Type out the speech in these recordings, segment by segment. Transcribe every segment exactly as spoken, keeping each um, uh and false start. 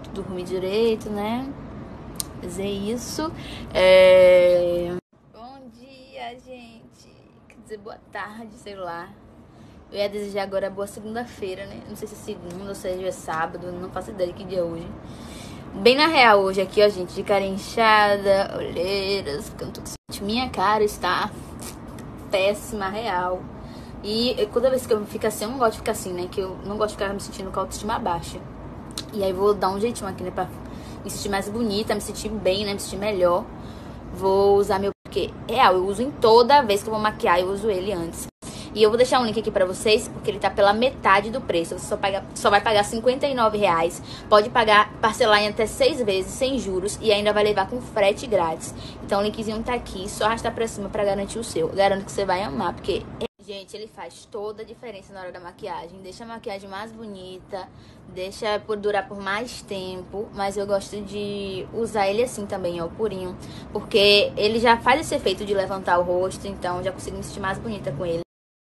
dormir direito, né? Mas é isso. É... Bom dia, gente. Quer dizer, boa tarde, sei lá. Eu ia desejar agora boa segunda-feira, né? Não sei se é segunda ou se é sábado, não faço ideia de que dia é hoje. Bem na real hoje aqui, ó, gente, de cara inchada, olheiras, canto que minha cara está péssima, real. E toda vez que eu fico assim, eu não gosto de ficar assim, né? Que eu não gosto de ficar me sentindo com a autoestima baixa. E aí vou dar um jeitinho aqui, né? Pra me sentir mais bonita, me sentir bem, né? Me sentir melhor. Vou usar meu... Porque, real, eu uso em toda vez que eu vou maquiar, eu uso ele antes. E eu vou deixar um link aqui pra vocês, porque ele tá pela metade do preço. Você só, paga, só vai pagar cinquenta e nove reais. Pode pagar, parcelar em até seis vezes, sem juros. E ainda vai levar com frete grátis. Então o linkzinho tá aqui, só arrastar pra cima pra garantir o seu. Garanto que você vai amar, porque... Gente, ele faz toda a diferença na hora da maquiagem. Deixa a maquiagem mais bonita, deixa por durar por mais tempo. Mas eu gosto de usar ele assim também, ó, purinho. Porque ele já faz esse efeito de levantar o rosto, então já consigo me sentir mais bonita com ele.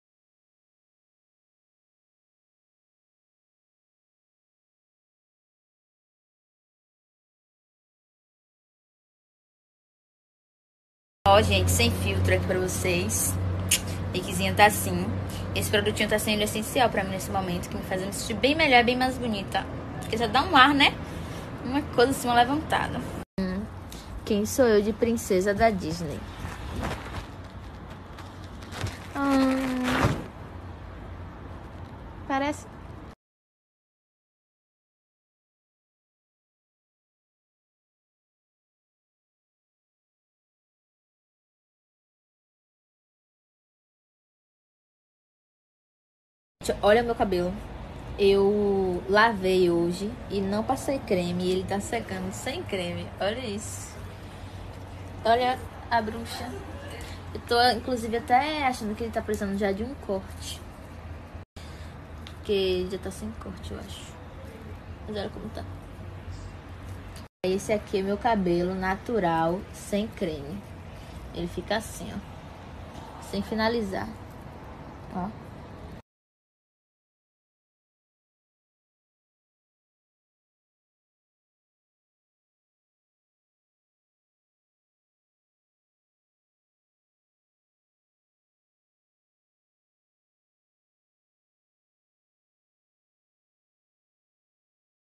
Ó, gente, sem filtro aqui pra vocês. O linkzinho tá assim. Esse produtinho tá sendo essencial pra mim nesse momento, que me faz me sentir bem melhor, bem mais bonita. Porque já dá um ar, né? Uma coisa assim, uma levantada. Hum, quem sou eu de princesa da Disney? Hum, parece... Olha meu cabelo. Eu lavei hoje e não passei creme. E ele tá secando sem creme. Olha isso. Olha a bruxa. Eu tô, inclusive, até achando que ele tá precisando já de um corte. Porque ele já tá sem corte, eu acho. Mas olha como tá. Esse aqui é meu cabelo natural, sem creme. Ele fica assim, ó. Sem finalizar. Ó.